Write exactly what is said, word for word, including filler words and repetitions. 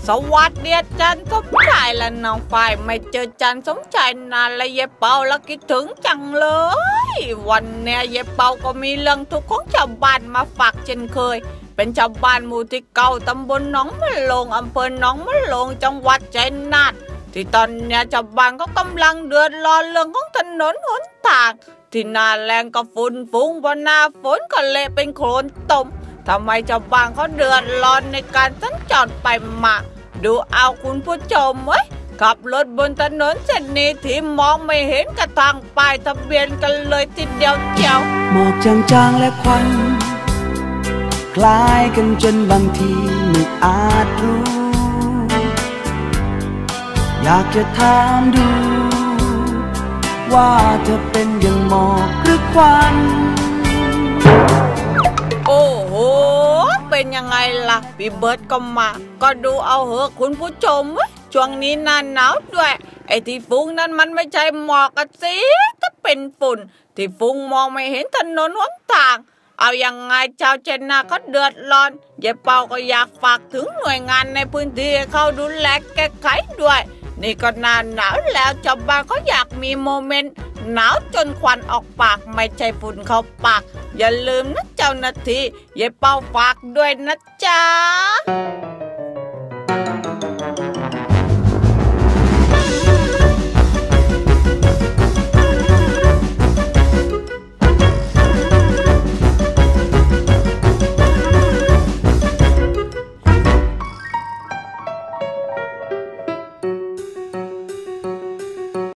สวัสดีจันสมชายและน้องฝ่ายไม่เจอจันสมชายนานและเย็บเปาแล้วคิดถึงจังเลยวันเนี้ยเย็บเปาก็มีเรื่องทุกข์ของชาวบ้านมาฝากเช่นเคยเป็นชาวบ้านหมู่ที่เก้าตำบลหนองมะโลงอำเภอหนองมะโลงจังหวัดชัยนาทที่ตอนเนี้ยชาวบ้านก็กำลังเดือดร้อนเรื่องของถนนหนทางที่หน้าแรงก็ฝุ่นฟุ้งพอหน้าฝนก็เละเป็นโคลนตมทำไมชาวบ้านเขาเดือดร้อนในการสัญจรไปมาดูเอาคุณผู้ชมไว้ขับรถบนถนนเส้นนี้ที่มองไม่เห็นกระทางป้ายทะเบียนกันเลยทีเดียวเจียวหมอกจางๆและควันคล้ายกันจนบางทีไม่อาจรู้อยากจะถามดูว่าเธอเป็นอย่างหมอกหรือควันโอ้โหเป็นยังไงล่ะพี่เบิร์ดก็มาก็ดูเอาเหอะคุณผู้ชมช่วงนี้หน้าหนาวด้วยไอ้ที่ฟุ้งนั้นมันไม่ใช่หมอกอะสิถ้าเป็นฝุ่นที่ฟุ้งมองไม่เห็นถนนหนทางเอายังไงชาวเจนนาก็เดือดร้อนยายเปาก็อยากฝากถึงหน่วยงานในพื้นที่เข้าดูแลแก้ไขด้วยนี่ก็หน้าหนาวแล้วชาวบ้านเขาอยากมีโมเมนต์หนาวจนควันออกปากไม่ใช่ฝุ่นเข้าปากอย่าลืมนะเจ้าหน้าที่ยายเปาฝากด้วยนะจ๊ะ